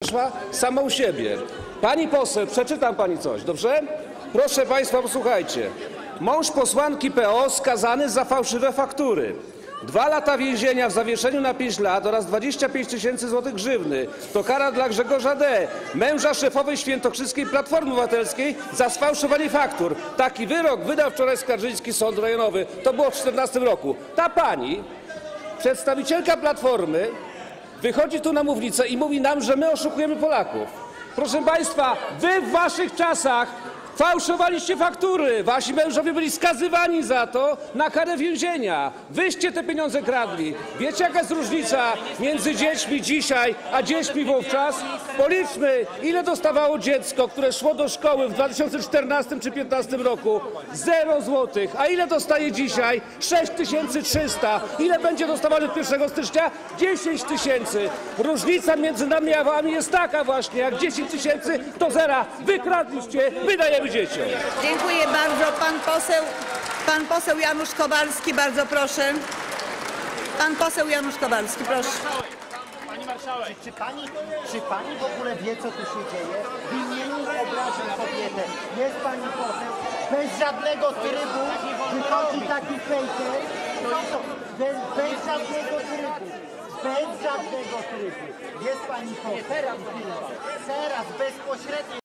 wyszła sama u siebie. Pani poseł, przeczytam pani coś, dobrze? Proszę państwa, posłuchajcie. Mąż posłanki PO skazany za fałszywe faktury. 2 lata więzienia w zawieszeniu na 5 lat oraz 25 000 złotych grzywny. To kara dla Grzegorza D., męża szefowej świętokrzyskiej Platformy Obywatelskiej za sfałszowanie faktur. Taki wyrok wydał wczoraj Skarżyński Sąd Rejonowy. To było w 2014 roku. Ta pani, przedstawicielka Platformy, wychodzi tu na mównicę i mówi nam, że my oszukujemy Polaków. Proszę państwa, wy w waszych czasach fałszowaliście faktury. Wasi mężowie byli skazywani za to na karę więzienia. Wyście te pieniądze kradli. Wiecie, jaka jest różnica między dziećmi dzisiaj, a dziećmi wówczas? Policzmy, ile dostawało dziecko, które szło do szkoły w 2014 czy 2015 roku? 0 złotych. A ile dostaje dzisiaj? 6300. Ile będzie dostawane od 1 stycznia? 10 000. Różnica między nami a wami jest taka właśnie, jak 10 000 to zera. Wykradliście, wydajemy dzieciom. Dziękuję bardzo. Pan poseł Janusz Kowalski, bardzo proszę. Pan poseł Janusz Kowalski, proszę. Pani marszałek, czy pani w ogóle wie, co tu się dzieje? W imieniu obrażeń kobietę. Jest pani poseł, bez żadnego trybu wychodzi taki fejker, bez żadnego trybu. Bez żadnego trybu. Jest pani poseł. Teraz bezpośrednio.